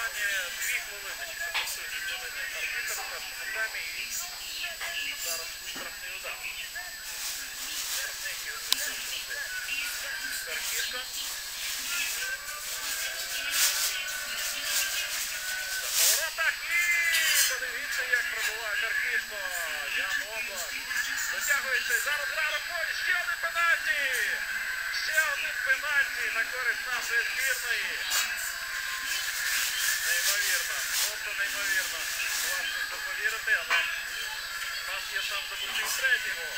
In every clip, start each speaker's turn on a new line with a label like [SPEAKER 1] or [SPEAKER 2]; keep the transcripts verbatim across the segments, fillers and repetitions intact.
[SPEAKER 1] останні дві хвилини, чи запасують хвилини арбітр в першому таймі і зараз штрафний удар. Штрафний, який визначив Каркішко. Так, і подивіться, як пробуває Каркішко. Ян Облак дотягується. Зараз Радополь. Ще один пенальті. Ще один пенальті на користь нашої збірної. Неймовірно. Просто неймовірно. Важко це повірити, але у нас є шанс забути третій гол.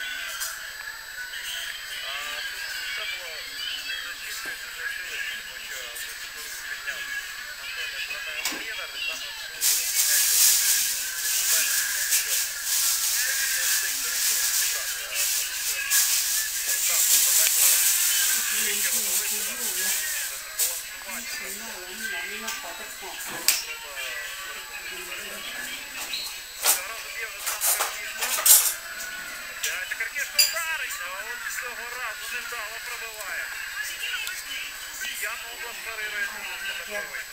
[SPEAKER 1] А тут все було дуже чітко і дуже очевидно, тому що високо підняв Антоніо Бранео Трінер, і там Каркішко ударить, а от цього разу невдало пробиває. Ян Облак парирує.